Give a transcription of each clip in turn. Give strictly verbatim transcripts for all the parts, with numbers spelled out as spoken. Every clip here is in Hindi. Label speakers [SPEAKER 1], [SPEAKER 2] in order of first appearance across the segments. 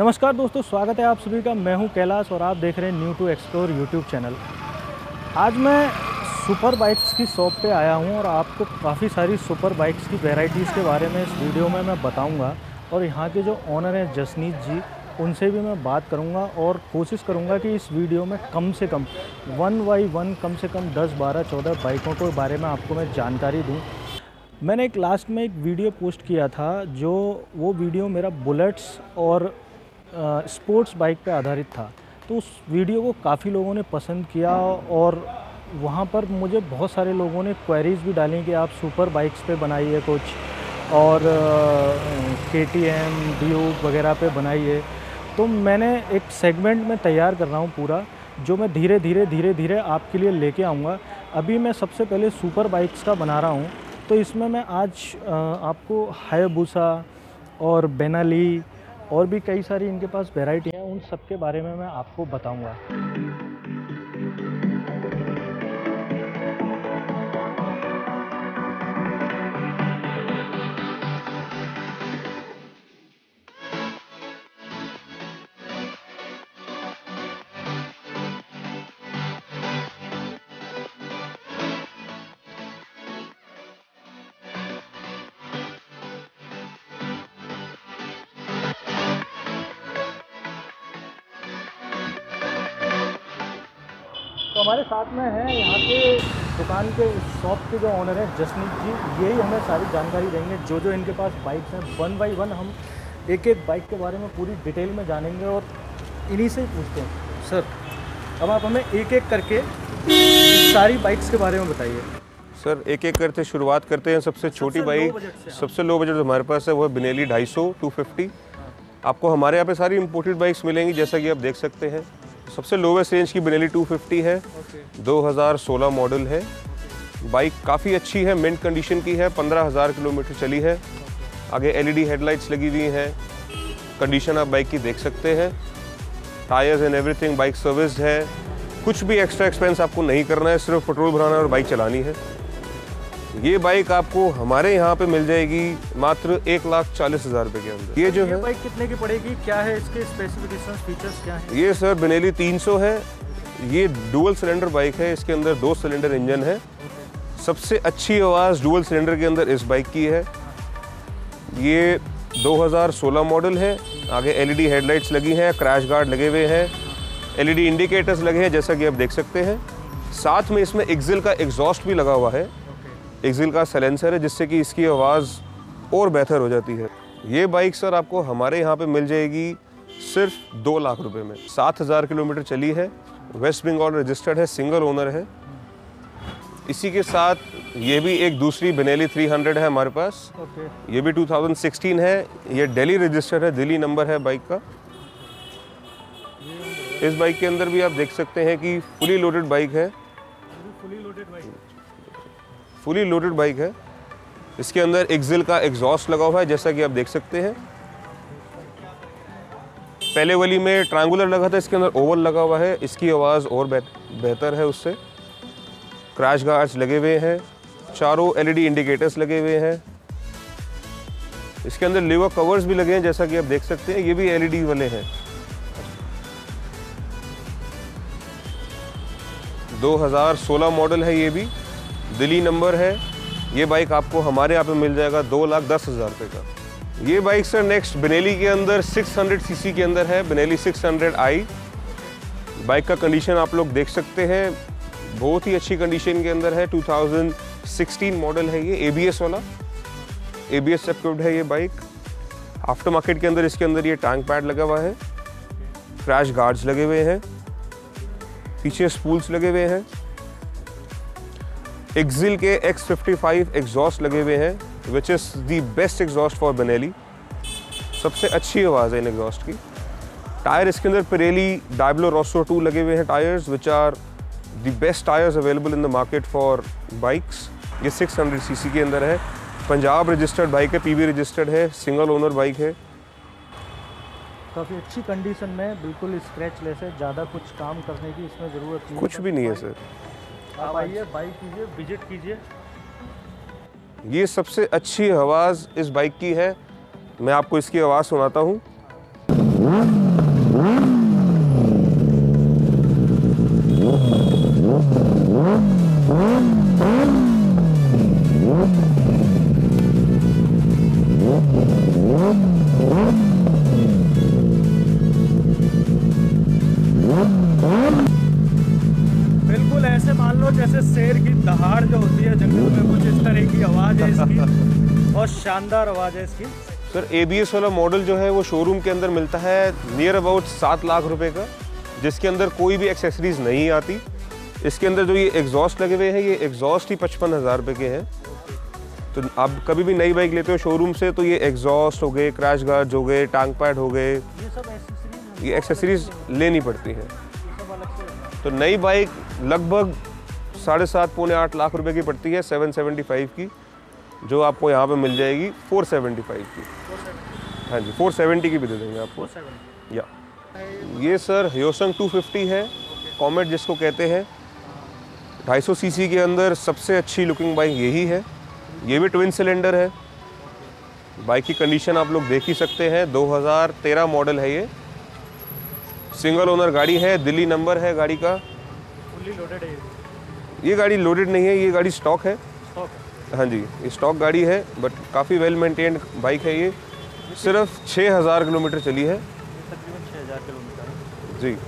[SPEAKER 1] नमस्कार दोस्तों, स्वागत है आप सभी का। मैं हूं कैलाश और आप देख रहे हैं new to explore YouTube channel. आज मैं सुपर बाइक्स की शॉप पे आया हूं और आपको काफ़ी सारी सुपर बाइक्स की वैरायटीज़ के बारे में इस वीडियो में मैं बताऊंगा। और यहाँ के जो ओनर हैं जसनीत जी, उनसे भी मैं बात करूंगा और कोशिश करूंगा कि इस वीडियो में कम से कम वन बाई वन कम से कम दस बारह चौदह बाइकों के बारे में आपको मैं जानकारी दूँ। मैंने एक लास्ट में एक वीडियो पोस्ट किया था, जो वो वीडियो मेरा बुलेट्स और स्पोर्ट्स बाइक पे आधारित था। तो उस वीडियो को काफ़ी लोगों ने पसंद किया और वहाँ पर मुझे बहुत सारे लोगों ने क्वेरीज़ भी डाली कि आप सुपर बाइक्स पे बनाइए कुछ, और के टी एम ड्यूक वगैरह पे बनाइए। तो मैंने एक सेगमेंट में तैयार कर रहा हूँ पूरा, जो मैं धीरे धीरे धीरे धीरे आपके लिए लेके आऊँगा। अभी मैं सबसे पहले सुपर बाइक्स का बना रहा हूँ, तो इसमें मैं आज आपको हायाबुसा और बेनाली और भी कई सारी इनके पास वैरायटी हैं, उन सब के बारे में मैं आपको बताऊंगा। तो हमारे साथ में हैं यहाँ के दुकान के शॉप के जो ओनर हैं जसनीत जी, यही हमें सारी जानकारी देंगे। जो जो इनके पास बाइक्स हैं, वन बाई वन हम एक एक बाइक के बारे में पूरी डिटेल में जानेंगे और इन्हीं से ही पूछते हैं। सर, अब आप हमें एक एक करके सारी बाइक्स के बारे में बताइए।
[SPEAKER 2] सर, एक एक करते शुरुआत करते हैं। सबसे छोटी बाइक, सबसे लो बजट हमारे पास है वो है बेनेली ढाई सौ टू फिफ्टी। आपको हमारे यहाँ पे सारी इंपोर्टेड बाइक्स मिलेंगी, जैसा कि आप देख सकते हैं। सबसे लोवेस्ट रेंज की बेनेली टू फिफ्टी है, okay. दो हज़ार सोलह मॉडल है। okay. बाइक काफ़ी अच्छी है, मिंट कंडीशन की है, पंद्रह हज़ार किलोमीटर चली है। okay. आगे एलईडी हेडलाइट्स लगी हुई हैं। कंडीशन आप बाइक की देख सकते हैं। Tyres and everything, bike serviced है। कुछ भी एक्स्ट्रा एक्सपेंस आपको नहीं करना है, सिर्फ पेट्रोल भराना और बाइक चलानी है। ये बाइक आपको हमारे यहाँ पे मिल जाएगी मात्र एक लाख चालीस हज़ार रुपये के अंदर। ये जो
[SPEAKER 1] ये
[SPEAKER 2] है
[SPEAKER 1] बाइक कितने की पड़ेगी, क्या है इसके स्पेसिफिकेशंस, फीचर्स क्या है?
[SPEAKER 2] ये सर बेनेली तीन सौ है। ये डुअल सिलेंडर बाइक है, इसके अंदर दो सिलेंडर इंजन है। सबसे अच्छी आवाज़ डुअल सिलेंडर के अंदर इस बाइक की है। ये दो हज़ार सोलह मॉडल है। आगे एलईडी हेडलाइट्स लगी हैं, क्रैश गार्ड लगे हुए हैं, एलईडी इंडिकेटर्स लगे हैं, जैसा कि आप देख सकते हैं। साथ में इसमें एक्सिल का एग्जॉस्ट भी लगा हुआ है। एक्सिल का साइलेंसर है, जिससे कि इसकी आवाज़ और बेहतर हो जाती है। ये बाइक सर आपको हमारे यहाँ पे मिल जाएगी सिर्फ दो लाख रुपए में। सात हज़ार किलोमीटर चली है, वेस्ट बंगाल रजिस्टर्ड है, सिंगल ओनर है। इसी के साथ ये भी एक दूसरी बेनेली थ्री हंड्रेड है हमारे पास। okay. ये भी टू थाउज़ेंड सिक्सटीन है। ये दिल्ली रजिस्टर्ड है, दिल्ली नंबर है बाइक का। इस बाइक के अंदर भी आप देख सकते हैं कि फुली लोडेड बाइक है।
[SPEAKER 1] Fully loaded bike
[SPEAKER 2] fully loaded bike है। इसके अंदर एक्सिल का एग्जॉस्ट लगा हुआ है, जैसा कि आप देख सकते हैं। पहले वाली में ट्रायंगुलर लगा था, इसके अंदर ओवल लगा हुआ है। इसकी आवाज़ और बेहतर है उससे। क्रैश गार्ड्स लगे हुए हैं, चारों एलईडी इंडिकेटर्स लगे हुए हैं। इसके अंदर लीवर कवर्स भी लगे हैं, जैसा कि आप देख सकते हैं। ये भी एलईडी वाले हैं। दो हज़ार सोलह मॉडल है, ये भी दिल्ली नंबर है। ये बाइक आपको हमारे यहाँ पे मिल जाएगा दो लाख दस हज़ार रुपये का। ये बाइक सर नेक्स्ट बेनेली के अंदर सिक्स हंड्रेड सीसी के अंदर है, Benelli six hundred i. Bike का कंडीशन आप लोग देख सकते हैं, बहुत ही अच्छी कंडीशन के अंदर है। टू थाउज़ेंड सिक्सटीन मॉडल है ये, एबीएस वाला, एबीएस इक्विप्ड है ये बाइक। आफ्टर मार्केट के अंदर इसके अंदर ये टैंक पैड लगा हुआ है, क्रैश गार्ड्स लगे हुए हैं, पीछे स्पूल्स लगे हुए हैं। एक्सिल के एक्स फिफ्टी फाइव एग्जॉस्ट लगे हुए हैं, which is the best exhaust for Benelli. सबसे अच्छी आवाज़ है इन एग्जॉस्ट की। टायर इसके अंदर पिरेली डायब्लो रोसो टू लगे हुए हैं tyres, which are the best tyres available in the market for bikes. ये सिक्स हंड्रेड सीसी के अंदर है, पंजाब रजिस्टर्ड बाइक है, पीबी रजिस्टर्ड है, सिंगल ओनर बाइक है।
[SPEAKER 1] काफ़ी अच्छी कंडीशन में, बिल्कुल स्क्रैचलेस है, ज़्यादा कुछ काम करने की इसमें ज़रूरत नहीं,
[SPEAKER 2] कुछ भी नहीं है सर।
[SPEAKER 1] आप आइए, बाइक कीजिए, विजिट कीजिए।
[SPEAKER 2] ये सबसे अच्छी आवाज़ इस बाइक की है। मैं आपको इसकी आवाज़ सुनाता हूँ।
[SPEAKER 1] बिल्कुल ऐसे मान लो जैसे शेर की दहाड़ जो होती है जंगल में, कुछ इस तरह की आवाज़ है इसकी और शानदार आवाज़ है इसकी।
[SPEAKER 2] सर ए बी एस वाला मॉडल जो है वो शोरूम के अंदर मिलता है नियर अबाउट सात लाख रुपए का, जिसके अंदर कोई भी एक्सेसरीज नहीं आती। इसके अंदर जो ये एग्जॉस्ट लगे हुए हैं, ये एग्जॉस्ट ही पचपन हज़ार रुपये के हैं। तो आप कभी भी नई बाइक लेते हो शोरूम से तो ये एग्जॉस्ट हो गए, क्रैश गार्ड्स हो गए, टांग पैड हो गए,
[SPEAKER 1] ये सब एक्सेसरीज
[SPEAKER 2] ये एक्सेसरीज लेनी पड़ती हैं। तो नई बाइक लगभग साढ़े सात पौने आठ लाख रुपए की पड़ती है, सेवन सेवेंटी फाइव की, जो आपको यहाँ पे मिल जाएगी फोर सेवेंटी फाइव की। हाँ जी, फोर सेवेंटी की भी दे देंगे आपको। या ये सर ह्योसंग टू फिफ्टी है, कॉमेट जिसको कहते हैं। ढाई सौ सीसी के अंदर सबसे अच्छी लुकिंग बाइक यही है। ये भी ट्विन सिलेंडर है। बाइक की कंडीशन आप लोग देख ही सकते हैं, दो हज़ार तेरह मॉडल है ये। सिंगल ओनर गाड़ी है, दिल्ली नंबर है गाड़ी का।
[SPEAKER 1] फुल्ली लोडेड है
[SPEAKER 2] ये गाड़ी लोडेड नहीं है, ये गाड़ी स्टॉक है।
[SPEAKER 1] स्टॉक है।
[SPEAKER 2] हाँ जी, ये स्टॉक गाड़ी है, बट काफ़ी वेल मेंटेन्ड बाइक है ये। सिर्फ छः हज़ार किलोमीटर चली है।
[SPEAKER 1] तकरीबन छः हज़ार किलोमीटर
[SPEAKER 2] जी।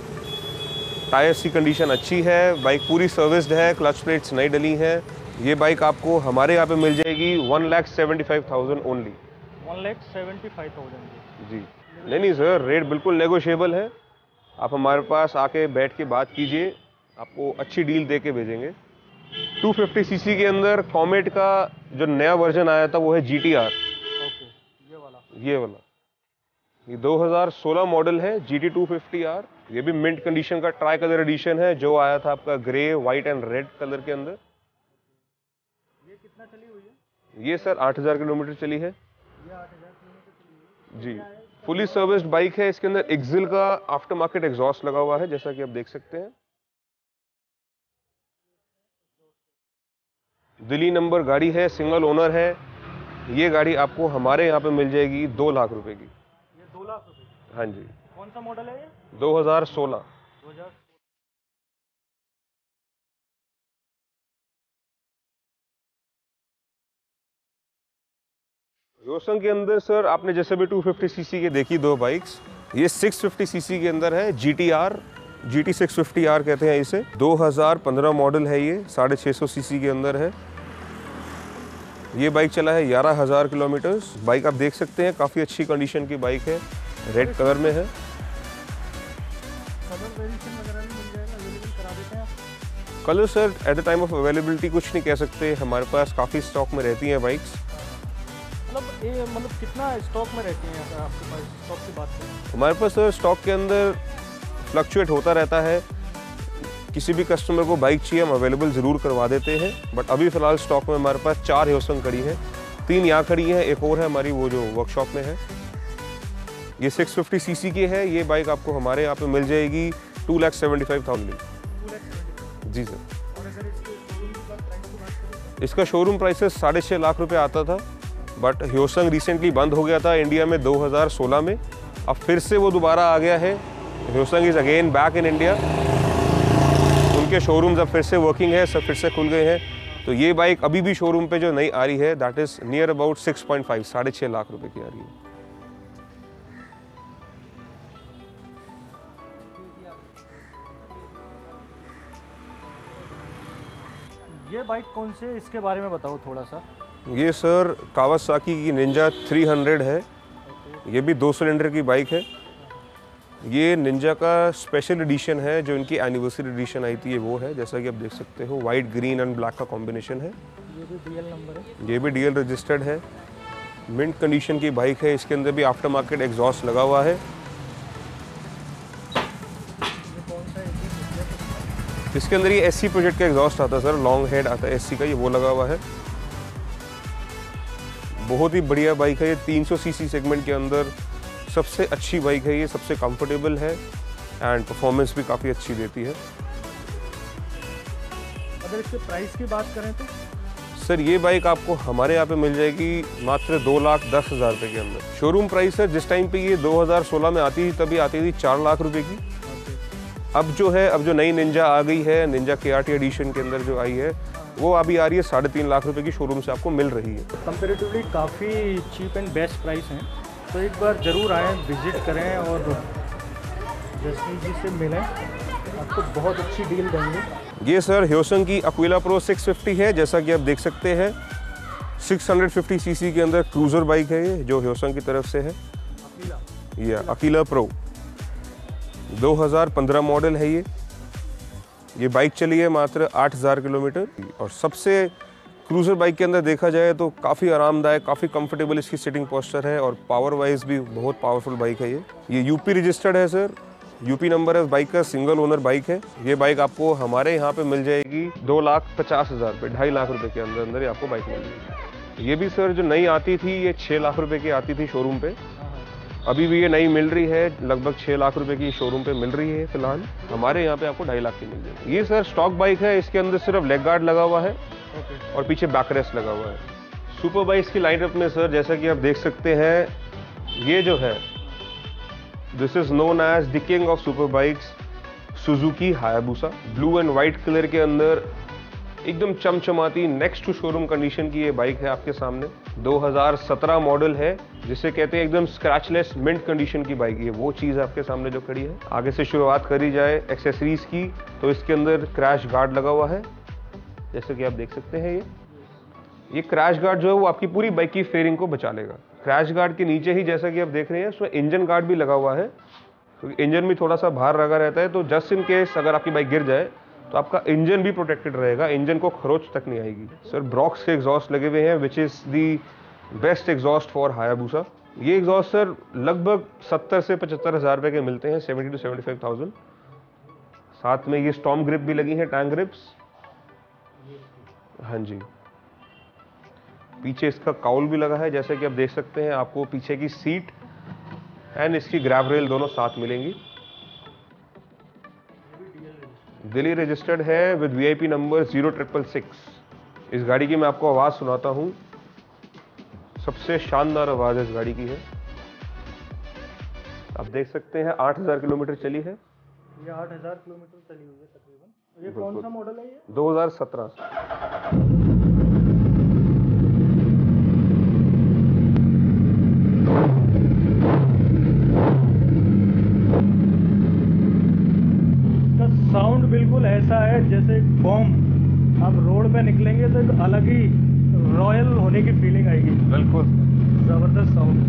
[SPEAKER 2] टायर्स की कंडीशन अच्छी है, बाइक पूरी सर्विस्ड है, क्लच प्लेट्स नई डली हैं। ये बाइक आपको हमारे यहाँ पे मिल जाएगी one lakh seventy five thousand only.
[SPEAKER 1] One lakh seventy five thousand
[SPEAKER 2] जी। नहीं नहीं सर, रेट बिल्कुल नेगोशिएबल है। आप हमारे पास आके बैठ के बात कीजिए, आपको अच्छी डील दे के भेजेंगे। टू फिफ्टी सीसी के अंदर कॉमेट का जो नया वर्जन आया था वो है जी टी आर।
[SPEAKER 1] ओके, ये वाला
[SPEAKER 2] ये वाला ये दो हज़ार सोलह मॉडल है, G T two fifty R. ये भी मिंट कंडीशन का ट्राई कलर एडिशन है, जो आया था आपका grey, white and red colour के अंदर।
[SPEAKER 1] ये कितना चली हुई है?
[SPEAKER 2] ये सर आठ हज़ार किलोमीटर चली है।
[SPEAKER 1] ये आठ हज़ार किलोमीटर चली हुई है।
[SPEAKER 2] जी, फुली सर्विस्ड बाइक है। इसके अंदर एक्सिल का आफ्टर मार्केट एग्जॉस्ट लगा हुआ है, जैसा कि आप देख सकते हैं। दिल्ली नंबर गाड़ी है, सिंगल ओनर है। ये गाड़ी आपको हमारे यहाँ पे मिल जाएगी दो लाख रुपए की।
[SPEAKER 1] ये दो लाख रुपए?
[SPEAKER 2] हाँ जी।
[SPEAKER 1] कौन सा मॉडल है ये?
[SPEAKER 2] दो हज़ार सोलह।
[SPEAKER 1] दो हज़ार
[SPEAKER 2] ह्योसंग के अंदर सर आपने जैसे भी टू फिफ्टी सीसी के देखी दो बाइक्स, ये सिक्स फिफ्टी सीसी के अंदर है, G T R, G T six fifty R कहते हैं इसे। दो हज़ार पंद्रह मॉडल है ये, साढ़े छः सौ सीसी के अंदर है। ये बाइक चला है ग्यारह हज़ार किलोमीटर। बाइक आप देख सकते हैं, काफ़ी अच्छी कंडीशन की बाइक है, रेड कलर में है।
[SPEAKER 1] कलर वेरिएशन वगैरह भी मिल जाएगा, अवेलेबल करा देते हैं आप?
[SPEAKER 2] Colour sir at the time of availability कुछ नहीं कह सकते, हमारे पास काफ़ी स्टॉक में रहती हैं बाइक्स।
[SPEAKER 1] मतलब ये मतलब कितना स्टॉक में रहती हैं अगर आपके पास स्टॉक की बात करें?
[SPEAKER 2] हमारे पास सर स्टॉक के अंदर फ्लक्चुएट होता रहता है। किसी भी कस्टमर को बाइक चाहिए हम अवेलेबल ज़रूर करवा देते हैं, बट अभी फ़िलहाल स्टॉक में हमारे पास चार ह्योसंग खड़ी हैं, तीन यहाँ खड़ी हैं, एक और है हमारी वो जो वर्कशॉप में है। ये सिक्स फिफ्टी सीसी की है। ये बाइक आपको हमारे यहाँ पे मिल जाएगी two lakh seventy five thousand. जी सर। इसका शोरूम प्राइसेस साढ़े छः लाख रुपए आता था, बट ह्योसंग रिसेंटली बंद हो गया था इंडिया में दो हज़ार सोलह में। अब फिर से वो दोबारा आ गया है। Hyosung is again back in India. उनके शोरूम्स अब फिर से वर्किंग है, सब फिर से खुल गए हैं। तो ये बाइक अभी भी शोरूम पे जो नई आ रही है that is near about six point five, साढ़े छः लाख रुपए की आ रही है।
[SPEAKER 1] ये बाइक कौन से, इसके बारे में बताओ थोड़ा सा।
[SPEAKER 2] ये सर कावासाकी की निंजा थ्री हंड्रेड है। ये भी दो सिलेंडर की बाइक है। ये निंजा का स्पेशल एडिशन है, जो इनकी एनिवर्सरी एडिशन आई थी, ये वो है। जैसा कि आप देख सकते हो, वाइट, ग्रीन एंड ब्लैक का कॉम्बिनेशन है।
[SPEAKER 1] ये भी डीएल नंबर है।
[SPEAKER 2] ये भी डीएल रजिस्टर्ड है। मिंट कंडीशन की बाइक है। इसके अंदर भी आफ्टर मार्केट एग्जॉस्ट लगा हुआ है। इसके अंदर ये एससी प्रोजेक्ट का एग्जॉस्ट आता है सर, लॉन्ग हेड आता है एससी का, ये वो लगा हुआ है। बहुत ही बढ़िया बाइक है ये। तीन सौ सीसी सेगमेंट के अंदर सबसे अच्छी बाइक है ये, सबसे कंफर्टेबल है एंड परफॉर्मेंस भी काफ़ी अच्छी देती है।
[SPEAKER 1] अगर इसके प्राइस की बात करें तो
[SPEAKER 2] सर ये बाइक आपको हमारे यहाँ पे मिल जाएगी मात्र दो लाख दस हज़ार रुपये के अंदर। शोरूम प्राइस है जिस टाइम पे ये दो हज़ार सोलह में आती थी तभी आती थी चार लाख रुपए की। अब जो है अब जो नई निंजा आ गई है, निंजा के आर टी एडिशन के अंदर जो आई है, वो अभी आ रही है साढ़े तीन लाख रुपए की शोरूम से आपको मिल रही है।
[SPEAKER 1] कंपेरेटिवली काफ़ी चीप एंड बेस्ट प्राइस हैं, तो एक बार ज़रूर आएँ, विजिट करें और जसमीत जी से मिलें, आपको बहुत अच्छी डील देंगे।
[SPEAKER 2] ये सर ह्योसंग की अक्विला प्रो सिक्स फिफ्टी है, जैसा कि आप देख सकते हैं छह सौ पचास सीसी के अंदर क्रूज़र बाइक है ये, जो ह्योसंग की तरफ से है। ये अक्विला प्रो दो हज़ार पंद्रह मॉडल है ये। ये बाइक चली है मात्र आठ हज़ार किलोमीटर और सबसे क्रूज़र बाइक के अंदर देखा जाए तो काफ़ी आरामदायक, काफ़ी कंफर्टेबल इसकी सिटिंग पोस्चर है और पावर वाइज भी बहुत पावरफुल बाइक है ये। ये यूपी रजिस्टर्ड है सर, यूपी नंबर है बाइक का, सिंगल ओनर बाइक है। ये बाइक आपको हमारे यहाँ पे मिल जाएगी दो लाख पचास हज़ार रुपये, ढाई लाख रुपए के अंदर अंदर ही आपको बाइक मिल जाएगी। ये भी सर जो नई आती थी ये छः लाख रुपए की आती थी शोरूम पे, अभी भी ये नई मिल रही है, लगभग छः लाख रुपए की शोरूम पे मिल रही है फिलहाल। हमारे यहाँ पे आपको ढाई लाख की मिल जाएगी। ये सर स्टॉक बाइक है, इसके अंदर सिर्फ लेग गार्ड लगा हुआ है और पीछे बैक रेस्ट लगा हुआ है। सुपर बाइक्स की लाइनअप में सर जैसा कि आप देख सकते हैं, ये जो है this is known as the king of super bikes, Suzuki Hayabusa. Blue and white colour के अंदर एकदम चमचमाती नेक्स्ट टू शोरूम कंडीशन की ये बाइक है आपके सामने। दो हज़ार सत्रह मॉडल है, जिसे कहते हैं एकदम स्क्रैचलेस मिंट कंडीशन की बाइक। ये वो चीज़ आपके सामने जो खड़ी है। आगे से शुरुआत करी जाए एक्सेसरीज की तो इसके अंदर क्रैश गार्ड लगा हुआ है, जैसे कि आप देख सकते हैं। ये ये क्रैश गार्ड जो है वो आपकी पूरी बाइक की फेयरिंग को बचा लेगा। क्रैश गार्ड के नीचे ही जैसा कि आप देख रहे हैं उसमें इंजन गार्ड भी लगा हुआ है, क्योंकि तो इंजन भी थोड़ा सा बाहर लगा रहता है, तो जस्ट इन केस अगर आपकी बाइक गिर जाए तो आपका इंजन भी प्रोटेक्टेड रहेगा, इंजन को खरोच तक नहीं आएगी। सर ब्रॉक्स के एग्जॉस्ट लगे हुए हैं, which is the best exhaust for Hayabusa. ये एग्जॉस्ट सर लगभग सत्तर से पचहत्तर हज़ार रुपये के मिलते हैं, seventy two seventy five thousand. साथ में ये स्टॉर्म ग्रिप भी लगी है, टैंक ग्रिप्स। हाँ जी, पीछे इसका काउल भी लगा है, जैसे कि आप देख सकते हैं। आपको पीछे की सीट एंड इसकी ग्रैब रेल दोनों साथ मिलेंगी। दिल्ली रजिस्टर्ड है with VIP number zero triple six. इस गाड़ी की मैं आपको आवाज़ सुनाता हूँ, सबसे शानदार आवाज़ इस गाड़ी की है। आप देख सकते हैं आठ हज़ार किलोमीटर चली है।
[SPEAKER 1] ये आठ हज़ार किलोमीटर चली हुई है तकरीबन। ये कौन सा मॉडल है ये?
[SPEAKER 2] दो हज़ार सत्रह।
[SPEAKER 1] साउंड बिल्कुल ऐसा है जैसे बॉम्ब। आप रोड पे निकलेंगे तो एक अलग ही रॉयल होने की फीलिंग आएगी।
[SPEAKER 2] बिल्कुल
[SPEAKER 1] जबरदस्त साउंड।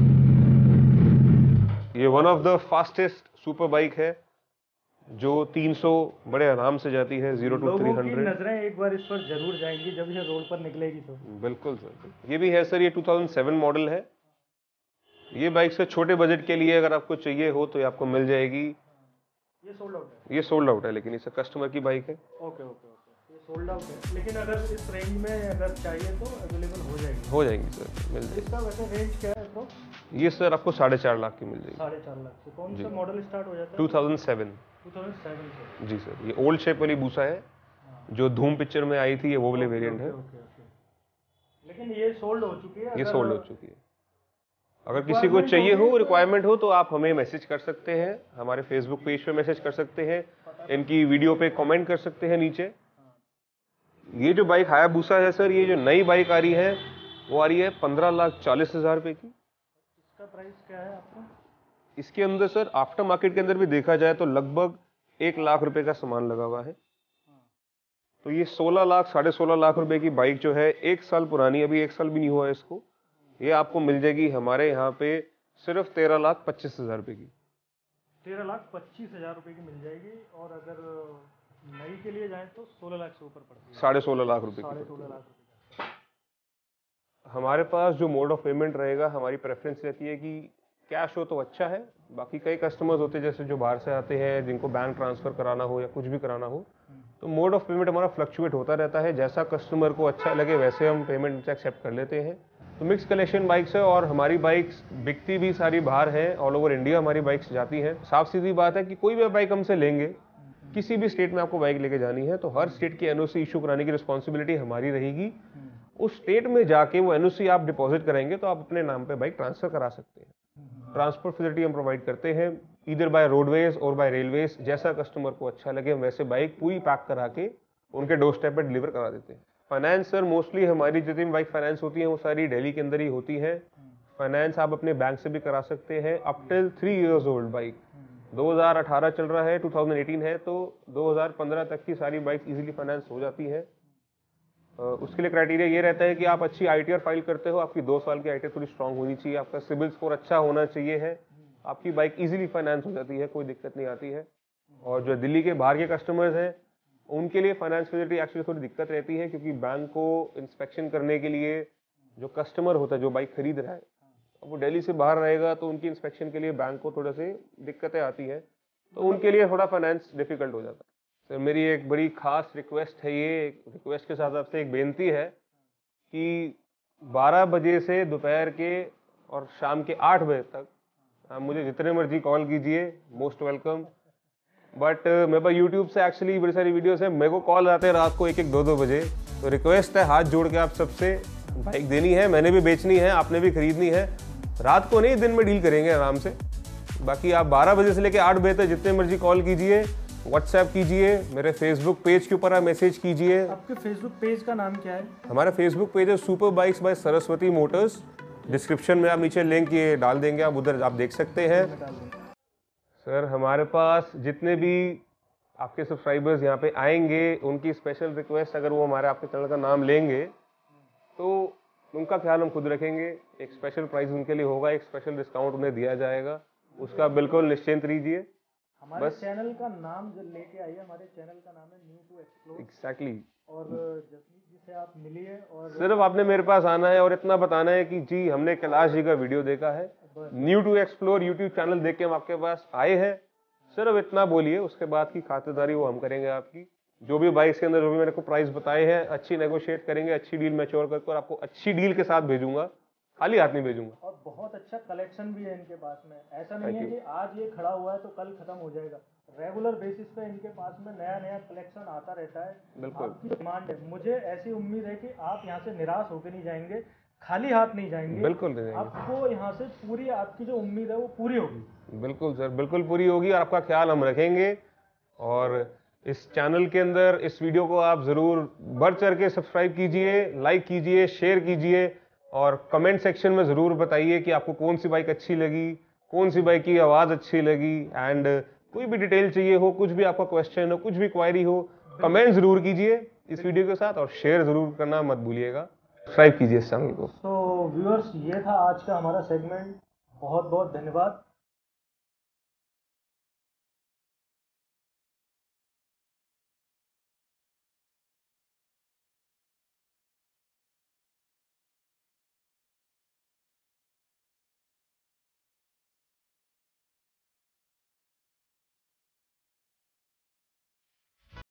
[SPEAKER 2] ये one of the fastest super bike है जो तीन सौ बड़े आराम से जाती है, जीरो टू थ्री हंड्रेड।
[SPEAKER 1] नजरें एक बार इस पर जरूर जाएंगी जब ये रोड पर निकलेगी तो।
[SPEAKER 2] बिल्कुल सर। ये भी है सर, ये टू थाउज़ेंड सेवन मॉडल है। ये बाइक से छोटे बजट के लिए अगर आपको चाहिए हो तो ये आपको मिल जाएगी।
[SPEAKER 1] ये सोल्ड आउट है?
[SPEAKER 2] ये सोल्ड आउट है, लेकिन इसे कस्टमर की बाइक है।
[SPEAKER 1] ओके ओके ओके, ये सोल्ड आउट है, लेकिन अगर इस रेंज में अगर चाहिए तो अवेलेबल हो जाएगी।
[SPEAKER 2] हो जाएंगी सर, मिल जाएगी।
[SPEAKER 1] इसका वैसे रेंज क्या है तो?
[SPEAKER 2] ये सर आपको साढ़े चार लाख की मिल जाएगी।
[SPEAKER 1] साढ़े चार लाख से कौन सा मॉडल स्टार्ट हो जाता है?
[SPEAKER 2] Two thousand seven.
[SPEAKER 1] Two thousand seven से? जी
[SPEAKER 2] सर। ये ओल्ड शेप वाली बूसा है, जो धूम पिक्चर में आई थी, ये वो वाले वेरिएंट है।
[SPEAKER 1] लेकिन ये सोल्ड हो चुकी है?
[SPEAKER 2] ये सोल्ड हो चुकी है। अगर किसी को चाहिए हो, रिक्वायरमेंट हो, तो आप हमें मैसेज कर सकते हैं, हमारे फेसबुक पेज पे मैसेज कर सकते हैं, इनकी वीडियो पे कमेंट कर सकते हैं नीचे। ये जो बाइक हायाबुसा है सर, ये जो नई बाइक आ रही है वो आ रही है पंद्रह लाख चालीस हजार रुपए की।
[SPEAKER 1] इसका प्राइस क्या है आपका?
[SPEAKER 2] इसके अंदर सर आफ्टर मार्केट के अंदर भी देखा जाए तो लगभग एक लाख रुपए का सामान लगा हुआ है। तो ये सोलह लाख साढ़े सोलह लाख रुपए की बाइक जो है, एक साल पुरानी, अभी एक साल भी नहीं हुआ है इसको, ये आपको मिल जाएगी हमारे यहाँ पे सिर्फ तेरह लाख पच्चीस हजार रुपए की।
[SPEAKER 1] तेरह लाख पच्चीस हजार रुपए की मिल जाएगी, और अगर नई के लिए जाए तो सोलह लाख से ऊपर पड़ती है।
[SPEAKER 2] साढ़े सोलह लाख रुपए
[SPEAKER 1] साढ़े
[SPEAKER 2] की।
[SPEAKER 1] सोलह लाख रुपए।
[SPEAKER 2] हमारे पास जो मोड ऑफ पेमेंट रहेगा, हमारी प्रेफरेंस रहती है कि कैश हो तो अच्छा है। बाकी कई कस्टमर्स होते हैं जैसे जो बाहर से आते हैं, जिनको बैंक ट्रांसफर कराना हो या कुछ भी कराना हो, तो मोड ऑफ पेमेंट हमारा फ्लक्चुएट होता रहता है। जैसा कस्टमर को अच्छा लगे वैसे हम पेमेंट एक्सेप्ट कर लेते हैं। तो मिक्स कलेक्शन बाइक्स है, और हमारी बाइक्स बिकती भी सारी बाहर है, ऑल ओवर इंडिया हमारी बाइक्स जाती हैं। साफ सीधी बात है कि कोई भी बाइक हमसे लेंगे, किसी भी स्टेट में आपको बाइक लेके जानी है, तो हर स्टेट की एनओसी इशू कराने की रिस्पॉन्सिबिलिटी हमारी रहेगी, उस स्टेट में जाके वो एनओसी आप डिपॉजिट करेंगे तो आप अपने नाम पे बाइक ट्रांसफर करा सकते हैं। ट्रांसपोर्ट फैसिलिटी हम प्रोवाइड करते हैं, इधर बाय रोडवेज और बाय रेलवेज, जैसा कस्टमर को अच्छा लगे हम वैसे बाइक पूरी पैक करा के उनके डोर स्टेप पर डिलीवर करा देते हैं। फाइनेंस सर मोस्टली हमारी जितनी भी बाइक फाइनेंस होती है वो सारी दिल्ली के अंदर ही होती है। फाइनेंस आप अपने बैंक से भी करा सकते हैं up till three years old bike. दो हज़ार अठारह चल रहा है, दो हज़ार अठारह है, तो दो हज़ार पंद्रह तक की सारी बाइक इजीली फाइनेंस हो जाती है। उसके लिए क्राइटेरिया ये रहता है कि आप अच्छी आईटीआर फाइल करते हो, आपकी दो साल की आईटीआर थोड़ी स्ट्रांग होनी चाहिए, आपका सिविल स्कोर अच्छा होना चाहिए है, आपकी बाइक इजीली फाइनेंस हो जाती है, कोई दिक्कत नहीं आती है। और जो दिल्ली के बाहर के कस्टमर्स हैं उनके लिए फाइनेंस फैसिलिटी एक्चुअली थोड़ी दिक्कत रहती है, क्योंकि बैंक को इंस्पेक्शन करने के लिए जो कस्टमर होता है जो बाइक खरीद रहा है वो दिल्ली से बाहर रहेगा तो उनकी इंस्पेक्शन के लिए बैंक को थोड़ा सी दिक्कतें आती है, तो उनके लिए थोड़ा फाइनेंस डिफिकल्ट हो जाता है। सर मेरी एक बड़ी खास रिक्वेस्ट है, ये रिक्वेस्ट के साथ आपसे एक बेनती है कि बारह बजे से दोपहर के और शाम के आठ बजे तक आप मुझे जितने मर्जी कॉल कीजिए, मोस्ट वेलकम। बट मेरे पास यूट्यूब से एक्चुअली बड़ी सारी वीडियोस हैं, मेरे को कॉल आते हैं रात को एक एक दो दो बजे, तो रिक्वेस्ट है हाथ जोड़ के आप सबसे, बाइक देनी है, मैंने भी बेचनी है, आपने भी खरीदनी है, रात को नहीं दिन में डील करेंगे आराम से। बाकी आप बारह बजे से लेकर आठ बजे तक जितने मर्जी कॉल कीजिए, व्हाट्सएप कीजिए, मेरे फेसबुक पेज के ऊपर आप मैसेज कीजिए।
[SPEAKER 1] आपके फेसबुक पेज का नाम क्या है?
[SPEAKER 2] हमारा फेसबुक पेज है super bikes by Saraswati Motors. Description में आप नीचे लिंक ये डाल देंगे, आप उधर आप देख सकते हैं। सर हमारे पास जितने भी आपके सब्सक्राइबर्स यहाँ पे आएंगे उनकी स्पेशल रिक्वेस्ट, अगर वो हमारे आपके चैनल का नाम लेंगे तो उनका ख्याल हम खुद रखेंगे, एक स्पेशल प्राइस उनके लिए होगा, एक स्पेशल डिस्काउंट उन्हें दिया जाएगा, उसका बिल्कुल निश्चिंत रहिए।
[SPEAKER 1] हमारे बस चैनल का नाम जो लेके आइए, हमारे चैनल का नाम है न्यू टू एक्सप्लोर।
[SPEAKER 2] एग्जैक्टली।
[SPEAKER 1] और जसमीत जी से आप मिलिए और
[SPEAKER 2] सिर्फ आपने मेरे पास आना है और इतना बताना है कि जी हमने कैलाश जी का वीडियो देखा है, new to explore YouTube channel देख के हम आपके पास आए हैं, सिर्फ इतना बोलिए, उसके बाद की खातिरदारी वो हम करेंगे आपकी। जो भी बाइक्स के अंदर जो भी मैंने को प्राइस बताए हैं अच्छी नेगोशिएट करेंगे, अच्छी डील मैच्योर करके और आपको अच्छी डील के साथ भेजूंगा, खाली हाथ नहीं भेजूंगा।
[SPEAKER 1] और बहुत अच्छा कलेक्शन भी है इनके पास में, ऐसा नहीं है कि आज ये खड़ा हुआ है तो कल खत्म हो जाएगा, रेगुलर बेसिस पे इनके पास में नया नया कलेक्शन आता रहता है।
[SPEAKER 2] बिल्कुल
[SPEAKER 1] आपकी डिमांड है, मुझे ऐसी उम्मीद है कि आप यहाँ से निराश होकर नहीं जाएंगे, खाली हाथ नहीं जाएंगे।
[SPEAKER 2] बिल्कुल नहीं जाएंगे,
[SPEAKER 1] आपको यहाँ से पूरी आपकी जो उम्मीद है वो पूरी होगी।
[SPEAKER 2] बिल्कुल सर, बिल्कुल पूरी होगी और आपका ख्याल हम रखेंगे। और इस चैनल के अंदर इस वीडियो को आप जरूर बढ़ चढ़ के सब्सक्राइब कीजिए, लाइक कीजिए, शेयर कीजिए और कमेंट सेक्शन में जरूर बताइए कि आपको कौन सी बाइक अच्छी लगी, कौन सी बाइक की आवाज अच्छी लगी, एंड कोई भी डिटेल चाहिए हो, कुछ भी आपका क्वेश्चन हो, कुछ भी क्वायरी हो, कमेंट जरूर कीजिए इस वीडियो के साथ और शेयर जरूर करना मत भूलिएगा, सब्सक्राइब कीजिए इस चैनल को।
[SPEAKER 1] तो व्यूअर्स, ये था आज का हमारा सेगमेंट, बहुत बहुत धन्यवाद।